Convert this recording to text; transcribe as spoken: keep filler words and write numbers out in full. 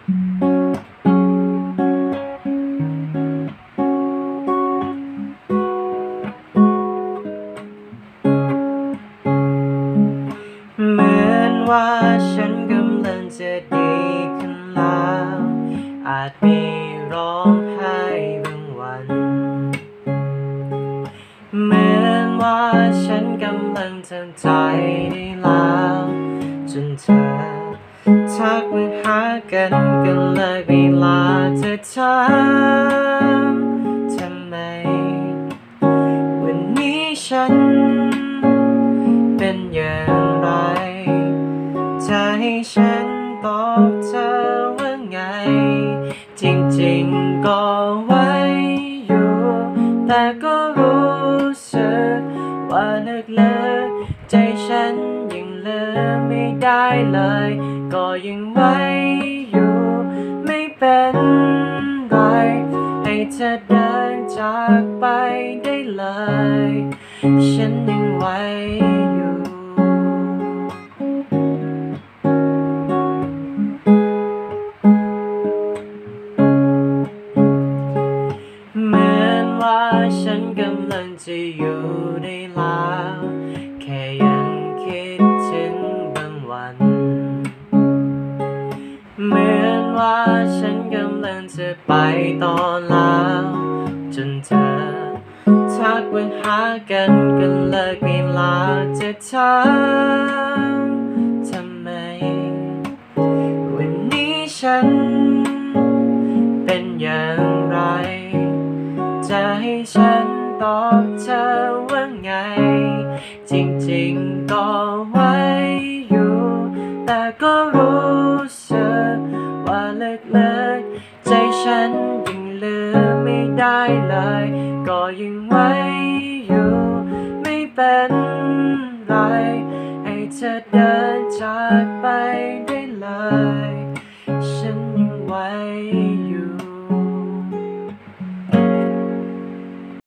เหมือนว่าฉันกำลังจะดีขึ้นแล้วอาจมีร้องไห้บางวันเหมือนว่าฉันกำลังทำใจได้แล้วจนเธอทักมาหากันก็เลยเวลาจะถามทำไมวันนี้ฉันเป็นอย่างไรจะให้ฉันบอกเธอว่าไงจริงๆก็ไว้อยู่แต่ก็รู้สึกว่าลึกๆใจฉันยังลืมไม่ได้เลยก็ยังไว้อยู่ไม่เป็นไรให้เธอเดินจากไปได้เลยฉันยังไว้อยู่เหมือนว่าฉันกำลังจะอยู่ได้แล้วแค่ยังคิดถึงบางวันเหมือนว่าฉันกำลังจะไปต่อแล้วจนเธอทักมาหากันก็เลิกเวลาจะถามทำไมวันนี้ฉันเป็นอย่างไรจะให้ฉันตอบเธอว่าไงจริงๆก็ไว้อยู่แต่ก็รู้สึกว่าลึกๆใจฉันยังลืมไม่ได้เลยก็ยังไว้อยู่ไม่เป็นไรให้เธอเดินจากไปได้เลยฉันยังไว้